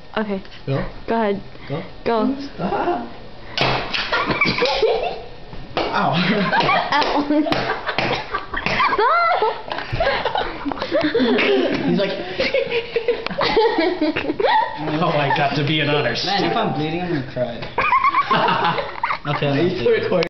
Okay. Go. Go ahead. Go. Go. Ow. He's like. Oh, I got to be an honor Man, if I'm bleeding, I'm gonna cry. Okay, I'm I used to record.